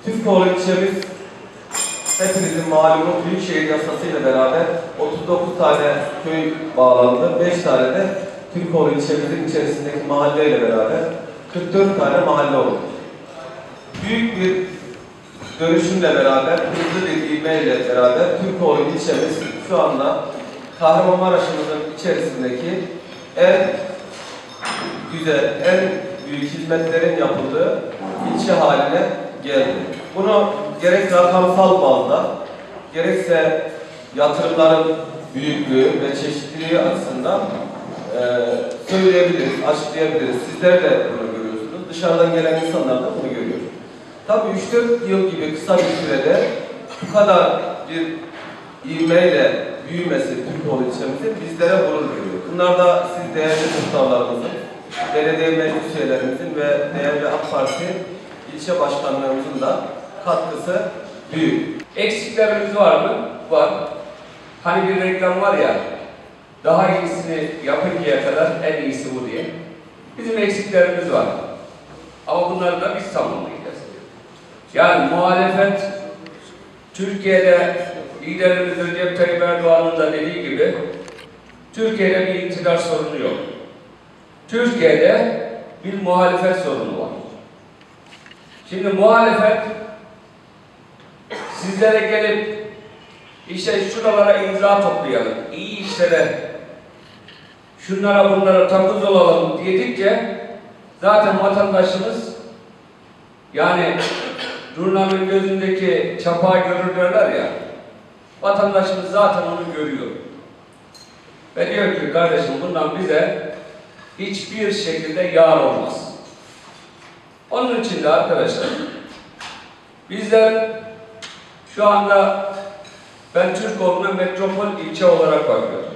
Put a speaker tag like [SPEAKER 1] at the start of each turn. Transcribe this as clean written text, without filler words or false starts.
[SPEAKER 1] Türkoğlu ilçemiz hepinizin malumu Büyükşehir Yasası ile beraber 39 tane köy bağlandı. 5 tane de Türkoğlu ilçemizin içerisindeki mahalleyle beraber 44 tane mahalle oldu. Büyük bir dönüşümle beraber, hızlı bir ivmeyle beraber Türkoğlu ilçemiz şu anda Kahramanmaraş'ımızın içerisindeki en güzel, en büyük hizmetlerin yapıldığı ilçe haline geldi. Bunu gerek rakamsal bazda, gerekse yatırımların büyüklüğü ve çeşitliliği açısından söyleyebiliriz, açıklayabiliriz. Sizler de bunu görüyorsunuz. Dışarıdan gelen insanlar da bunu görüyor. Tabii 3-4 yıl gibi kısa bir sürede bu kadar bir ivmeyle büyümesi Türkoğlu ilçemizin bizlere gurur veriyor. Bunlar da siz değerli muhtarlarımızın, belediye meclis üyelerimizin ve değerli AK Parti ilçe başkanlarımızın da katkısı büyük.
[SPEAKER 2] Eksiklerimiz var mı? Var. Hani bir reklam var ya, daha iyisini yapıncaya kadar en iyisi bu diye. Bizim eksiklerimiz var. Ama bunları da biz tamamlayacağız. Yani muhalefet, Türkiye'de liderimiz Recep Tayyip Erdoğan'ın da dediği gibi, Türkiye'de bir iktidar sorunu yok. Türkiye'de bir muhalefet sorunu var. Şimdi muhalefet sizlere gelip işte şuralara imza toplayalım, iyi işlere, şunlara bunlara takız olalım dedikçe zaten vatandaşımız, yani Nurna'nın gözündeki çapağı görür derler ya, vatandaşımız zaten onu görüyor. Ve diyor ki kardeşim bundan bize hiçbir şekilde yar olmaz. Onun için de arkadaşlar, bizler şu anda ben Türkoğlu'na metropol ilçe olarak bakıyorum.